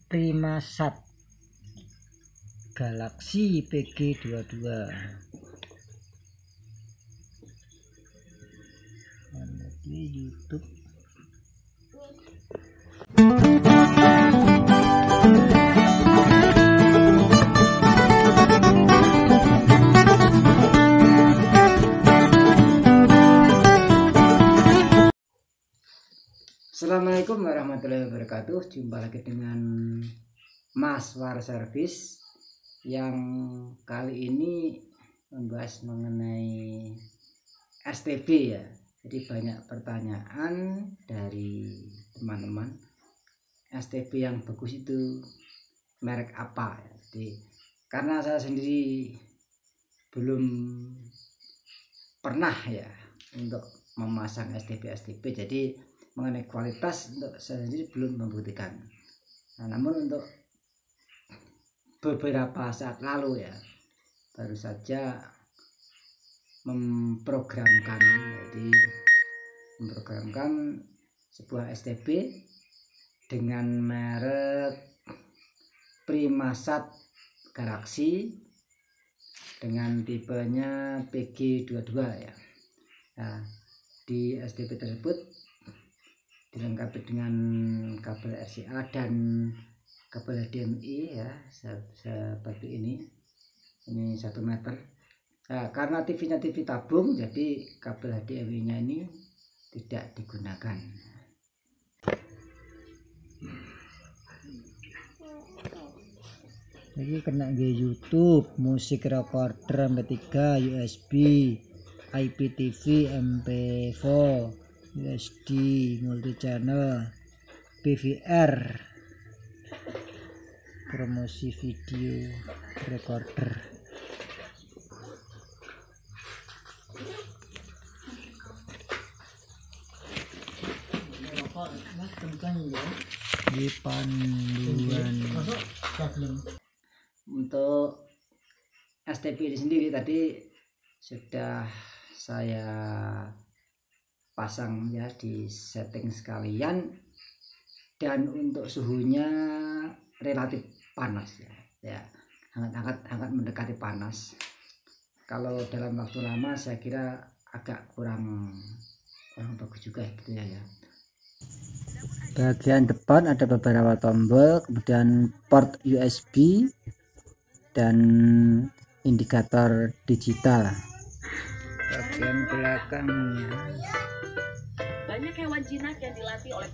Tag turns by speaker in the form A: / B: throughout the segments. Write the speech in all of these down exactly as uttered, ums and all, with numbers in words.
A: Primasat Galaxy P G dua puluh dua. Ada di YouTube. Assalamualaikum warahmatullahi wabarakatuh. Jumpa lagi dengan Mas War Service yang kali ini membahas mengenai S T B ya. Jadi banyak pertanyaan dari teman-teman, S T B yang bagus itu merek apa ya. Jadi karena saya sendiri belum pernah ya untuk memasang S T B S T B, jadi mengenai kualitas untuk saya sendiri belum membuktikan. Nah, namun untuk beberapa saat lalu ya baru saja memprogramkan, jadi memprogramkan sebuah S T B dengan merek Primasat Galaxy dengan tipenya P G dua puluh dua ya. Nah, di S T B tersebut dilengkapi dengan kabel R C A dan kabel H D M I ya, seperti ini. Ini satu meter. Nah, karena T V-nya T V tabung, jadi kabel H D M I-nya ini tidak digunakan. Jadi kena di YouTube, musik recorder M P tiga, U S B, I P T V, M P empat, U S D, multi channel, P V R, promosi video recorder. Di panduan untuk S T B ini sendiri tadi sudah saya pasang ya di setting sekalian, dan untuk suhunya relatif panas ya, ya hangat-hangat hangat mendekati panas. Kalau dalam waktu lama saya kira agak kurang kurang bagus juga gitu ya, ya. Bagian depan ada beberapa tombol, kemudian port U S B dan indikator digital. Bagian belakang
B: banyak hewan jinak yang dilatih oleh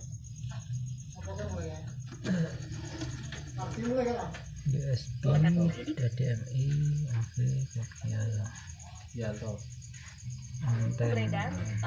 A: U S B, H D M I, oke, ya toh. Antena.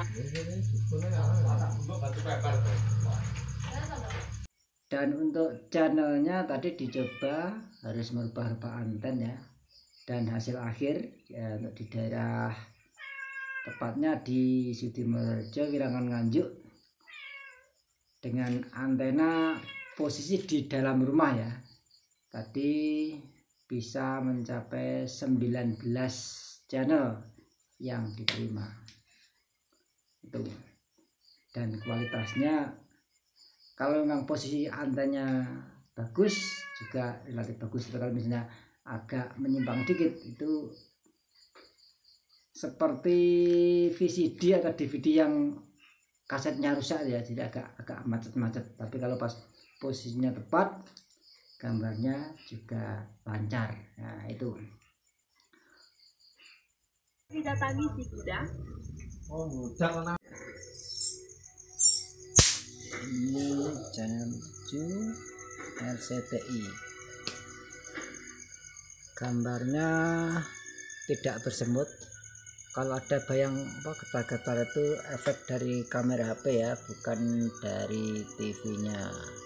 A: Dan untuk channelnya tadi dicoba harus merubah-rubah anten ya, dan hasil akhir ya untuk di daerah tepatnya di Sudirmorejo, Wilangan Nganjuk, dengan antena posisi di dalam rumah ya, tadi bisa mencapai sembilan belas channel yang diterima itu. Dan kualitasnya kalau memang posisi antenanya bagus juga relatif bagus. Kalau misalnya agak menyimpang dikit itu seperti V C D atau D V D yang kasetnya rusak ya, jadi agak agak macet-macet. Tapi kalau pas posisinya tepat, gambarnya juga lancar. Nah itu.
B: didatangi si kuda.
C: Oh, mudah.
A: Ini channel tujuh R C T I. Gambarnya tidak bersemut. Kalau ada bayang apa getar-getar itu efek dari kamera H P ya, bukan dari T V-nya.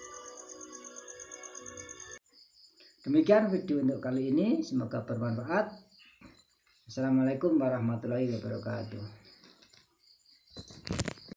A: Demikian video untuk kali ini, semoga bermanfaat. Assalamualaikum warahmatullahi wabarakatuh.